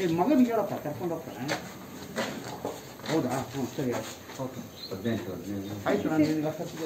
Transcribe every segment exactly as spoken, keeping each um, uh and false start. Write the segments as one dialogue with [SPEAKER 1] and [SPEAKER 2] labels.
[SPEAKER 1] ಮಗನಿಗೆ ಹೇಳಪ್ಪ ಕರ್ಕೊಂಡು ಹೋಗ್ತಾನೆ. ಹೌದಾ? ಹ್ಞೂ ಸರಿ ಆಯ್ತು. ಓಕೆ ಹದಿನೆಂಟು ಆಯಿತು. ನಾನು ಈಗ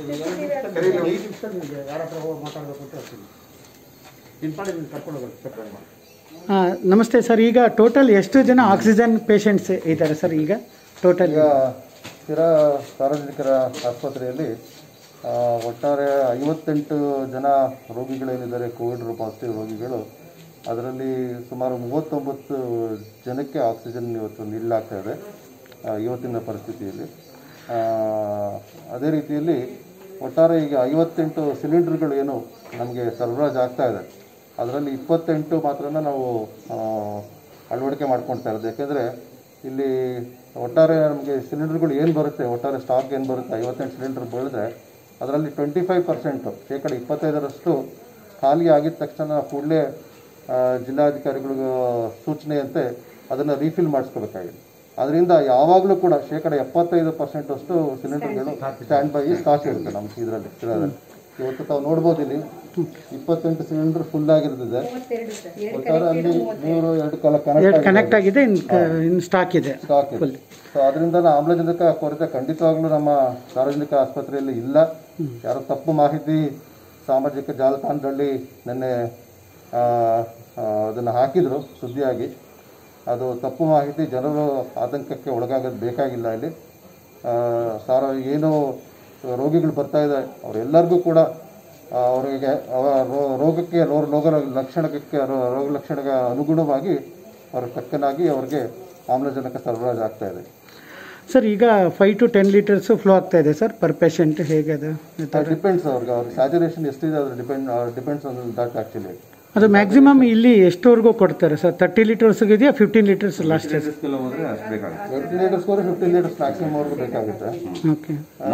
[SPEAKER 1] ಯಾರ ಹತ್ರ ಹೋಗಿ ಮಾತಾಡಬೇಕು ಅಂತ ಹೇಳ್ತೀನಿ. ನಿನ್ನ ಪಾಡಿ ನೀನು ಕರ್ಕೊಂಡು ಹೋಗೋದು.
[SPEAKER 2] ಹಾಂ ನಮಸ್ತೆ ಸರ್. ಈಗ ಟೋಟಲ್ ಎಷ್ಟು ಜನ ಆಕ್ಸಿಜನ್ ಪೇಷಂಟ್ಸ್ ಇದ್ದಾರೆ ಸರ್ ಈಗ ಟೋಟಲ್?
[SPEAKER 3] ಈಗ ಸ್ಥಿರ ಸಾರ್ವಜನಿಕರ ಆಸ್ಪತ್ರೆಯಲ್ಲಿ ಒಟ್ಟಾರೆ ಐವತ್ತೆಂಟು ಜನ ರೋಗಿಗಳೇನಿದ್ದಾರೆ ಕೋವಿಡ್ ಪಾಸಿಟಿವ್ ರೋಗಿಗಳು. ಅದರಲ್ಲಿ ಸುಮಾರು ಮೂವತ್ತೊಂಬತ್ತು ಜನಕ್ಕೆ ಆಕ್ಸಿಜನ್ ಇವತ್ತು ನೀಡಲಾಗ್ತಾ ಇದೆ ಇವತ್ತಿನ ಪರಿಸ್ಥಿತಿಯಲ್ಲಿ. ಅದೇ ರೀತಿಯಲ್ಲಿ ಒಟ್ಟಾರೆ ಈಗ ಐವತ್ತೆಂಟು ಸಿಲಿಂಡರ್ಗಳು ಏನು ನಮಗೆ ಸರಬರಾಜು ಆಗ್ತಾ ಇದೆ, ಅದರಲ್ಲಿ ಇಪ್ಪತ್ತೆಂಟು ಮಾತ್ರ ನಾವು ಅಳವಡಿಕೆ ಮಾಡ್ಕೊಳ್ತಾ ಇರೋದು. ಯಾಕೆಂದರೆ ಇಲ್ಲಿ ಒಟ್ಟಾರೆ ನಮಗೆ ಸಿಲಿಂಡರ್ಗಳು ಏನು ಬರುತ್ತೆ, ಒಟ್ಟಾರೆ ಸ್ಟಾಕ್ ಏನು ಬರುತ್ತೆ, ಐವತ್ತೆಂಟು ಸಿಲಿಂಡರ್ ಬೆಳೆದ್ರೆ ಅದರಲ್ಲಿ ಟ್ವೆಂಟಿ ಫೈವ್ ಪರ್ಸೆಂಟು ಶೇಕಡ ಇಪ್ಪತ್ತೈದರಷ್ಟು ಖಾಲಿ ಆಗಿದ ತಕ್ಷಣ ಕೂಡಲೇ ಜಿಲ್ಲಾಧಿಕಾರಿಗಳಿಗೂ ಸೂಚನೆಯಂತೆ ಅದನ್ನು ರೀಫಿಲ್ ಮಾಡಿಸ್ಕೋಬೇಕಾಗಿದೆ. ಅದರಿಂದ ಯಾವಾಗಲೂ ಕೂಡ ಶೇಕಡ ಎಪ್ಪತ್ತೈದು ಪರ್ಸೆಂಟ್ ಅಷ್ಟು ಸಿಲಿಂಡರ್ಗಳು ಸ್ಟ್ಯಾಂಡ್ ಬೈ ಸ್ಟಾಕ್ ಇರುತ್ತೆ ನಮ್ಮ ಇದರಲ್ಲಿ ಸ್ಥಿರದಲ್ಲಿ. ಇವತ್ತು ತಾವು ನೋಡ್ಬೋದು ಇಲ್ಲಿ ಇಪ್ಪತ್ತೆಂಟು ಸಿಲಿಂಡರ್ ಫುಲ್ ಆಗಿರ್ತದೆ. ಒಟ್ಟಾರೆ ಅಲ್ಲಿ ಮೂರು ಎರಡು ಕಾಲ
[SPEAKER 2] ಕನೆಕ್ಟ್ ಆಗಿದೆ, ಇನ್ ಸ್ಟಾಕ್ ಇದೆ
[SPEAKER 3] ಸ್ಟಾಕ್ ಇದೆ. ಸೊ ಅದರಿಂದ ಆಮ್ಲಜನಕ ಕೊರತೆ ಖಂಡಿತವಾಗ್ಲೂ ನಮ್ಮ ಸಾರ್ವಜನಿಕ ಆಸ್ಪತ್ರೆಯಲ್ಲಿ ಇಲ್ಲ. ಯಾರೋ ತಪ್ಪು ಮಾಹಿತಿ ಸಾಮಾಜಿಕ ಜಾಲತಾಣದಲ್ಲಿ ನಿನ್ನೆ ಅದನ್ನು ಹಾಕಿದರು ಸುದ್ದಿಯಾಗಿ. ಅದು ತಪ್ಪು ಮಾಹಿತಿ. ಜನರು ಆತಂಕಕ್ಕೆ ಒಳಗಾಗೋದು ಬೇಕಾಗಿಲ್ಲ. ಇಲ್ಲಿ ಸಾರ ಏನು ರೋಗಿಗಳು ಬರ್ತಾ ಇದೆ ಅವರೆಲ್ಲರಿಗೂ ಕೂಡ ಅವರಿಗೆ ರೋಗಕ್ಕೆ ರೋಗ ಲಕ್ಷಣಕ್ಕೆ ರೋಗ ಲಕ್ಷಣಕ್ಕೆ ಅನುಗುಣವಾಗಿ ಅವರ ತಕ್ಕನಾಗಿ ಅವ್ರಿಗೆ ಆಮ್ಲಜನಕ ಸರಬರಾಜು ಆಗ್ತಾ ಇದೆ.
[SPEAKER 2] ಸರ್ ಈಗ five to ten litres flow ಆಗ್ತಾ ಇದೆ ಸರ್ ಪರ್ ಪೇಷಂಟ್. ಹೇಗೆ ಅದು
[SPEAKER 3] ಡಿಪೆಂಡ್ಸ್ ಅವ್ರಿಗೆ ಅವ್ರ ಸ್ಯಾಚುರೇಷನ್ ಎಷ್ಟಿದೆ ಅದ್ರ depend depends on that actually.
[SPEAKER 2] ಅದು ಮ್ಯಾಕ್ಸಿಮಮ್ ಇಲ್ಲಿ ಎಷ್ಟುವರೆಗೂ ಕೊಡ್ತಾರೆ ಸರ್? ತರ್ಟಿ ಲೀಟರ್ಸ್ ಇದೆಯಾ fifteen litres last?
[SPEAKER 3] Twenty litres fifteen litres maximum ಅವ್ರಿಗೆ ಬೇಕಾಗುತ್ತೆ.
[SPEAKER 2] ಓಕೆ.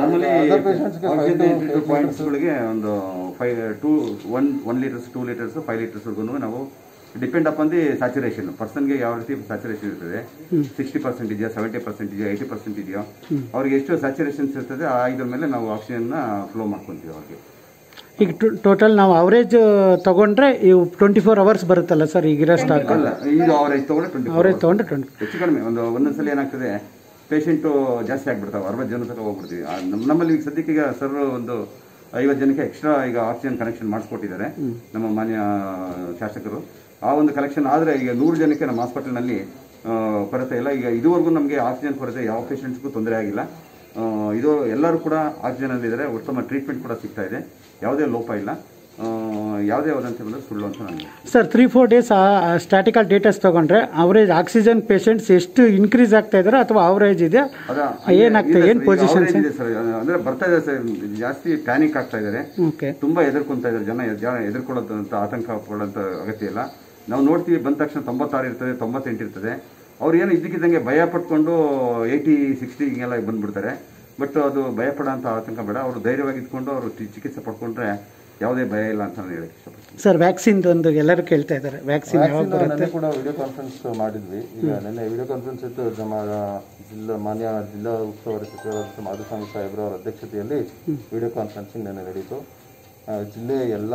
[SPEAKER 4] ಪಾಯಿಂಟ್ಸ್ಗಳಿಗೆ ಒಂದು five two one one litres two litres five ಲೀಟರ್ಸ್ವರೆಗೂ ನಾವು ಡಿಪೆಂಡ್ ಅಪಾನ್ ದಿ ಸ್ಯಾಚುರೇಷನ್. ಪರ್ಸನ್ಗೆ ಯಾವ ರೀತಿ ಸ್ಯಾಚುರೇಷನ್ ಇರ್ತದೆ, ಸಿಕ್ಸ್ಟಿ ಪರ್ಸೆಂಟ್ ಇದೆಯಾ, ಸೆವೆಂಟಿ ಪರ್ಸೆಂಟ್ ಇದೆಯಾ, ಏಯ್ಟಿ ಪರ್ಸೆಂಟ್ ಇದೆಯಾ, ಅವ್ರಿಗೆ ಎಷ್ಟು ಸ್ಯಾಚುರೇಷನ್ಸ್ ಇರ್ತದೆ ಆ ಇದ್ರ ಮೇಲೆ ನಾವು ಆಕ್ಸಿಜನ್ನ ಫ್ಲೋ ಮಾಡ್ಕೊತೀವಿ ಅವ್ರಿಗೆ.
[SPEAKER 2] ಈಗ ಟೋಟಲ್ ನಾವು ಅವರೇಜ್ ತಗೊಂಡ್ರೆ ಇವು ಟ್ವೆಂಟಿ ಫೋರ್ ಅವರ್ಸ್ ಬರುತ್ತಲ್ಲ ಸರ್ ಈಗಿರೋ ಸ್ಟಾಕ್?
[SPEAKER 4] ಅಲ್ಲ, ಇದು ಅವರೇಜ್ ತಗೊಂಡ್ರೆ ಟ್ವೆಂಟಿ
[SPEAKER 2] ಅವರೇಜ್ ತಗೊಂಡ್ರೆ ಟ್ವೆಂಟಿ
[SPEAKER 4] ಹೆಚ್ಚು ಕಡಿಮೆ ಒಂದು ಒಂದೊಂದ್ಸಲ ಏನಾಗ್ತದೆ ಪೇಷಂಟು ಜಾಸ್ತಿ ಆಗ್ಬಿಡ್ತಾವೆ, ಅರವತ್ತು ಜನ ತನಕ ಹೋಗ್ಬಿಡ್ತೀವಿ. ನಮ್ಮಲ್ಲಿ ಈಗ ಸದ್ಯಕ್ಕೆ ಈಗ ಸರ್ ಒಂದು ಐವತ್ತು ಜನಕ್ಕೆ ಎಕ್ಸ್ಟ್ರಾ ಈಗ ಆಕ್ಸಿಜನ್ ಕನೆಕ್ಷನ್ ಮಾಡಿಸ್ಕೊಟ್ಟಿದ್ದಾರೆ ನಮ್ಮ ಮಾನ್ಯ ಶಾಸಕರು. ಆ ಒಂದು ಕಲೆಕ್ಷನ್ ಆದರೆ ಈಗ ನೂರು ಜನಕ್ಕೆ ನಮ್ಮ ಹಾಸ್ಪಿಟಲ್ನಲ್ಲಿ ಕೊರತೆ ಇಲ್ಲ. ಈಗ ಇದುವರೆಗೂ ನಮಗೆ ಆಕ್ಸಿಜನ್ ಕೊರತೆ ಯಾವ ಪೇಷಂಟ್ಸ್ಗೂ ತೊಂದರೆ ಆಗಿಲ್ಲ. ಇದು ಎಲ್ಲರೂ ಕೂಡ ಆಕ್ಸಿಜನಲ್ಲಿ ಇದ್ದಾರೆ, ಉತ್ತಮ ಟ್ರೀಟ್ಮೆಂಟ್ ಕೂಡ ಸಿಗ್ತಾ ಇದೆ, ಯಾವುದೇ ಲೋಪ ಇಲ್ಲ, ಯಾವುದೇ ವದಂತಿ ಬಂದರೆ ಸುಳ್ಳು ಅಂತ ನನಗೆ.
[SPEAKER 2] Sir three four days statical datas ತಗೊಂಡ್ರೆ ಅವರೇಜ್ ಆಕ್ಸಿಜನ್ ಪೇಷಂಟ್ಸ್ ಎಷ್ಟು ಇನ್ಕ್ರೀಸ್ ಆಗ್ತಾ ಇದ್ದಾರೆ ಅಥವಾ ಅವರೇಜ್ ಇದೆ ಏನಾಗ್ತದೆ, ಏನು ಪೊಸಿಷನ್
[SPEAKER 4] ಇದೆ ಸರ್? ಅಂದ್ರೆ ಬರ್ತಾ ಇದೆ ಸರ್, ಜಾಸ್ತಿ ಪ್ಯಾನಿಕ್ ಆಗ್ತಾ ಇದ್ದಾರೆ, ತುಂಬಾ ಎದುರ್ಕೊಂತ ಇದ್ದಾರೆ ಜನ. ಜನ ಎದುರ್ಕೊಳ್ಳೋದಂತ ಆತಂಕ ಪಡೋಂಥ ಅಗತ್ಯ ಇಲ್ಲ. ನಾವು ನೋಡ್ತೀವಿ ಬಂದ ತಕ್ಷಣ ತೊಂಬತ್ತಾರು ಇರ್ತದೆ, ತೊಂಬತ್ತೆಂಟು ಇರ್ತದೆ. ಅವ್ರು ಏನು ಇದ್ದಕ್ಕಿದ್ದಂಗೆ ಭಯ ಪಟ್ಕೊಂಡು ಏಯ್ಟಿ ಸಿಕ್ಸ್ಟಿ ಹಿಂಗೆಲ್ಲ ಬಂದ್ಬಿಡ್ತಾರೆ. ಬಟ್ ಅದು ಭಯ ಪಡೋಂಥ ಆತಂಕ ಬೇಡ. ಅವರು ಧೈರ್ಯವಾಗಿ ಇದ್ಕೊಂಡು ಅವರು ಚಿಕಿತ್ಸೆ ಪಡ್ಕೊಂಡ್ರೆ ಯಾವುದೇ ಭಯ ಇಲ್ಲ ಅಂತ ನಾನು ಹೇಳಕ್ಕೆ ಇಷ್ಟಪಡ್ತೀನಿ.
[SPEAKER 2] ಸರ್ ವ್ಯಾಕ್ಸಿನ್ ಒಂದು ಎಲ್ಲರೂ ಕೇಳ್ತಾ ಇದ್ದಾರೆ, ವ್ಯಾಕ್ಸಿನ್ ಯಾವಾಗ ಬರುತ್ತೆ?
[SPEAKER 3] ಕೂಡ ವಿಡಿಯೋ ಕಾನ್ಫರೆನ್ಸ್ ಮಾಡಿದ್ವಿ. ಈಗ ನಿನ್ನೆ ವಿಡಿಯೋ ಕಾನ್ಫರೆನ್ಸ್ ಇತ್ತು ನಮ್ಮ ಜಿಲ್ಲಾ ಮಾನ್ಯ ಜಿಲ್ಲಾ ಉಸ್ತುವಾರಿ ಸಚಿವರಾದ ಮಾಧುಸ್ವಾಮಿ ಸಾಹೇಬ್ರ ಅವರ ಅಧ್ಯಕ್ಷತೆಯಲ್ಲಿ ವಿಡಿಯೋ ಕಾನ್ಫರೆನ್ಸಿಂಗ್ ನಿನ್ನೆ ನಡೀತು. ಜಿಲ್ಲೆಯ ಎಲ್ಲ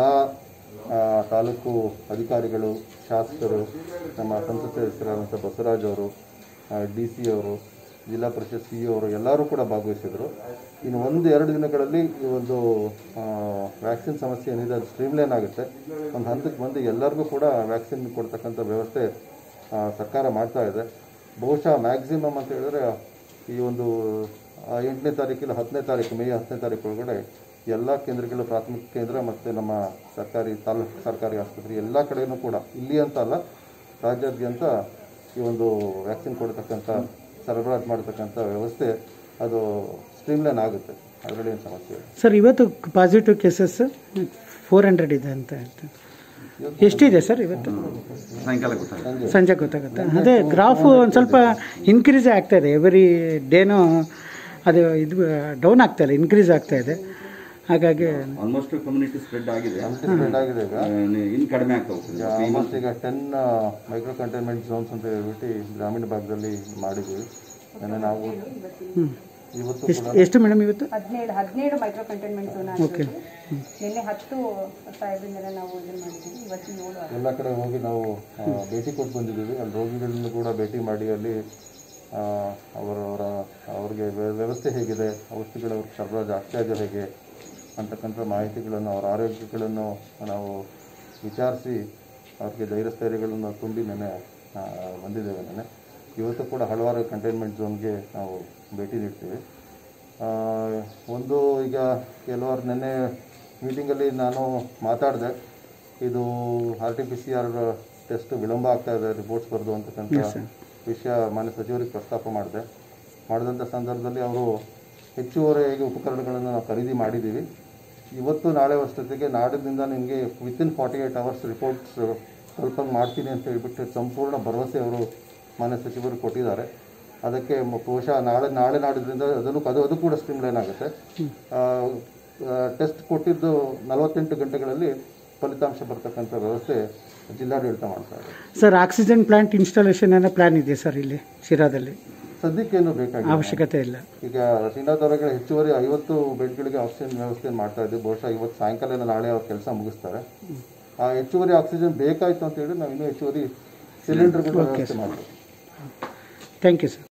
[SPEAKER 3] ತಾಲೂಕು ಅಧಿಕಾರಿಗಳು, ಶಾಸಕರು, ನಮ್ಮ ಸಂಸತ್ ಸದಸ್ಯರಾದಂಥ ಬಸವರಾಜ್ ಅವರು, ಡಿ ಸಿ ಅವರು, ಜಿಲ್ಲಾ ಪರಿಷತ್ ಸಿ ಇ ಅವರು ಎಲ್ಲರೂ ಕೂಡ ಭಾಗವಹಿಸಿದರು. ಇನ್ನು ಒಂದು ಎರಡು ದಿನಗಳಲ್ಲಿ ಈ ಒಂದು ವ್ಯಾಕ್ಸಿನ್ ಸಮಸ್ಯೆ ಏನಿದೆ ಅದು ಸ್ಟ್ರೀಮ್ಲೈನ್ ಆಗುತ್ತೆ. ಒಂದು ಹಂತಕ್ಕೆ ಬಂದು ಎಲ್ಲರಿಗೂ ಕೂಡ ವ್ಯಾಕ್ಸಿನ್ ಕೊಡ್ತಕ್ಕಂಥ ವ್ಯವಸ್ಥೆ ಸರ್ಕಾರ ಮಾಡ್ತಾ ಇದೆ. ಬಹುಶಃ ಮ್ಯಾಕ್ಸಿಮಮ್ ಅಂತ ಹೇಳಿದ್ರೆ ಈ ಒಂದು ಎಂಟನೇ ತಾರೀಕಿಲ್ಲ ಹತ್ತನೇ ತಾರೀಕು ಮೇ ಹತ್ತನೇ ತಾರೀಕು ಒಳಗಡೆ ಎಲ್ಲ ಕೇಂದ್ರಗಳು, ಪ್ರಾಥಮಿಕ ಕೇಂದ್ರ ಮತ್ತು ನಮ್ಮ ಸರ್ಕಾರಿ ತಾಲೂಕು ಸರ್ಕಾರಿ ಆಸ್ಪತ್ರೆ ಎಲ್ಲ ಕಡೆಯೂ ಕೂಡ, ಇಲ್ಲಿ ಅಂತ ಅಲ್ಲ ರಾಜ್ಯಾದ್ಯಂತ ಈ ಒಂದು ವ್ಯಾಕ್ಸಿನ್ ಕೊಡ್ತಕ್ಕಂಥ ಸರಬರಾಜು ಮಾಡತಕ್ಕಂಥ ವ್ಯವಸ್ಥೆ ಅದು ಸ್ಟ್ರೀಮ್ಲೈನ್ ಆಗುತ್ತೆ. ಅದರಲ್ಲಿ ಏನು ಸಮಸ್ಯೆ
[SPEAKER 2] ಸರ್? ಇವತ್ತು ಪಾಸಿಟಿವ್ ಕೇಸಸ್ ಫೋರ್ ಹಂಡ್ರೆಡ್ ಇದೆ ಅಂತ ಹೇಳ್ತಾರೆ. ಎಷ್ಟಿದೆ ಸರ್ ಇವತ್ತು? ಸಂಜೆ ಗೊತ್ತಾಗುತ್ತೆ. ಅದೇ ಗ್ರಾಫು ಒಂದು ಸ್ವಲ್ಪ ಇನ್ಕ್ರೀಸೇ ಆಗ್ತಾ ಇದೆ, ಎವ್ರಿ ಡೇನೂ ಅದು ಇದು ಡೌನ್ ಆಗ್ತಾ ಇಲ್ಲ, ಇನ್ಕ್ರೀಸ್ ಆಗ್ತಾ ಇದೆ. ಹಾಗಾಗಿ
[SPEAKER 4] ಆಲ್ಮೋಸ್ಟ್ ಕಮ್ಯುನಿಟಿ ಸ್ಪ್ರೆಡ್ ಆಗಿದೆ
[SPEAKER 3] ಸ್ಪ್ರೆಡ್ ಆಗಿದೆ ಈಗ
[SPEAKER 4] ಇನ್ನು ಕಡಿಮೆ ಆಗ್ತಾ ಹೋಗ್ತದೆ.
[SPEAKER 3] ಆಲ್ಮೋಸ್ಟ್ ಈಗ ಟೆನ್ ಮೈಕ್ರೋ ಕಂಟೈನ್ಮೆಂಟ್ ಝೋನ್ಸ್ ಅಂತ ಹೇಳ್ಬಿಟ್ಟು ಗ್ರಾಮೀಣ ಭಾಗದಲ್ಲಿ ಮಾಡಿದ್ವಿ. ನಾವು
[SPEAKER 2] ಇವತ್ತು ಎಷ್ಟು ಮೇಡಮ್ ಇವತ್ತು
[SPEAKER 5] ಹದಿನೇಳು ಹದಿನೇಳು ಮೈಕ್ರೋ ಕಂಟೈನ್ಮೆಂಟ್ ಝೋನ್.
[SPEAKER 2] ಓಕೆ.
[SPEAKER 5] ನಿನ್ನೆ ಹತ್ತು ಸಾಹೇಬರಿಂದ ನಾವು ಇದನ್ನು ಮಾಡಿದ್ದೀವಿ, ಇವತ್ತು ಏಳು ಆಗಿದೆ.
[SPEAKER 3] ಎಲ್ಲ ಕಡೆ ಹೋಗಿ ನಾವು ಆ, ಭೇಟಿ ಕೊಟ್ಟು ಬಂದಿದ್ದೀವಿ. ಅಲ್ಲಿ ರೋಗಿಗಳನ್ನು ಕೂಡ ಭೇಟಿ ಮಾಡಿ ಅಲ್ಲಿ ಆ, ಅವರವರ ಅವ್ರಿಗೆ ವ್ಯ- ವ್ಯವಸ್ಥೆ ಹೇಗಿದೆ, ಔಷಧಿಗಳ ಅವ್ರಿಗೆ ಸರಬರಾಜು ಆಗ್ತಾ ಇದೆ ಹೇಗೆ ಅಂತಕ್ಕಂಥ ಮಾಹಿತಿಗಳನ್ನು, ಅವರ ಆರೋಗ್ಯಗಳನ್ನು ನಾವು ವಿಚಾರಿಸಿ ಅವ್ರಿಗೆ ಧೈರ್ಯ ಸ್ಥೈರ್ಯಗಳನ್ನು ತುಂಬಿ ನೆನೆ ಆ, ಬಂದಿದ್ದೇವೆ. ನೆನೆ ಇವತ್ತು ಕೂಡ ಹಲವಾರು ಕಂಟೈನ್ಮೆಂಟ್ ಝೋನ್ಗೆ ನಾವು ಭೇಟಿ ನೀಡ್ತೀವಿ. ಆ, ಒಂದು ಈಗ ಕೆಲವರು ನೆನ್ನೆ ಮೀಟಿಂಗಲ್ಲಿ ನಾನು ಮಾತಾಡಿದೆ, ಇದು R T P C R test ವಿಳಂಬ ಆಗ್ತಾ ಇದೆ, ರಿಪೋರ್ಟ್ಸ್ ಬರೆದು ಅಂತಕ್ಕಂಥ ವಿಷಯ ಮಾನ್ಯ ಸಚಿವರಿಗೆ ಪ್ರಸ್ತಾಪ ಮಾಡಿದೆ. ಮಾಡಿದಂಥ ಸಂದರ್ಭದಲ್ಲಿ ಅವರು ಹೆಚ್ಚುವರಿಯಾಗಿ ಉಪಕರಣಗಳನ್ನು ನಾವು ಖರೀದಿ ಮಾಡಿದ್ದೀವಿ. ಇವತ್ತು ನಾಳೆ ವರ್ಷದೊತ್ತಿಗೆ ನಾಡಿನಿಂದ ನಿಮಗೆ within forty eight hours reports ಸ್ವಲ್ಪ ಮಾಡ್ತೀನಿ ಅಂತ ಹೇಳ್ಬಿಟ್ಟು ಸಂಪೂರ್ಣ ಭರವಸೆ ಅವರು ಮಾನ್ಯ ಸಚಿವರು ಕೊಟ್ಟಿದ್ದಾರೆ. ಅದಕ್ಕೆ ಮ- ಬಹುಶಃ ನಾಳೆ ನಾಳೆ ನಾಡಿದ್ರಿಂದ ಅದನ್ನು ಅದು ಅದು ಕೂಡ ಸ್ಟ್ರೀಮ್ ಲೈನ್ ಆಗುತ್ತೆ. ಟೆಸ್ಟ್ ಕೊಟ್ಟಿದ್ದು ನಲವತ್ತೆಂಟು ಗಂಟೆಗಳಲ್ಲಿ ಫಲಿತಾಂಶ ಬರ್ತಕ್ಕಂಥ ವ್ಯವಸ್ಥೆ ಜಿಲ್ಲಾಡಳಿತ ಮಾಡ್ತಾರೆ.
[SPEAKER 2] ಸರ್, ಆಕ್ಸಿಜನ್ ಪ್ಲಾಂಟ್ ಇನ್ಸ್ಟಾಲೇಷನ್ ಏನೋ ಪ್ಲಾನ್ ಇದೆ ಸರ್ ಇಲ್ಲಿ ಶಿರಾದಲ್ಲಿ?
[SPEAKER 3] ಸದ್ಯಕ್ಕೇನು ಬೇಕಾಗಿಲ್ಲ,
[SPEAKER 2] ಅವಶ್ಯಕತೆ ಇಲ್ಲ.
[SPEAKER 3] ಈಗ ಶ್ರೀನಾಥವರೆಗೆ ಹೆಚ್ಚುವರಿ ಐವತ್ತು ಬೆಡ್ಗಳಿಗೆ ಆಕ್ಸಿಜನ್ ವ್ಯವಸ್ಥೆ ಮಾಡ್ತಾ ಇದ್ದೀವಿ. ಬಹುಶಃ ಇವತ್ತು ಸಾಯಂಕಾಲ ನಾಳೆ ಅವ್ರ ಕೆಲಸ ಮುಗಿಸ್ತಾರೆ. ಆ ಹೆಚ್ಚುವರಿ ಆಕ್ಸಿಜನ್ ಬೇಕಾಯಿತು ಅಂತ ಹೇಳಿ ನಾವು ಇನ್ನೂ ಹೆಚ್ಚುವರಿ ಸಿಲಿಂಡರ್ಗಳ ವ್ಯವಸ್ಥೆ ಮಾಡ್ತೀವಿ.
[SPEAKER 2] Thank you sir.